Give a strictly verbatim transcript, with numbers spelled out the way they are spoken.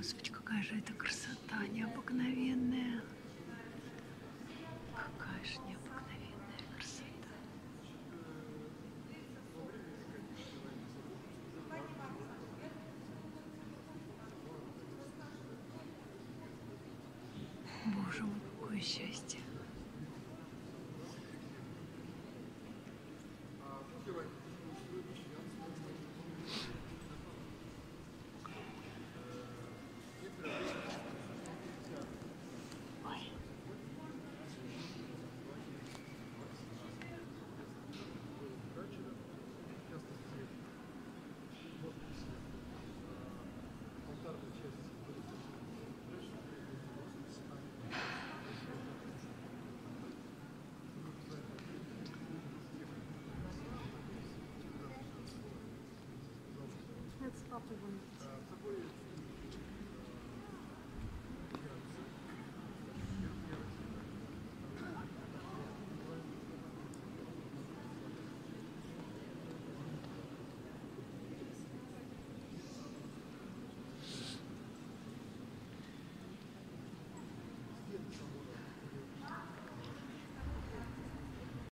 Господи, какая же это красота необыкновенная. Какая же необыкновенная красота. Боже мой, какое счастье. Let's stop the one.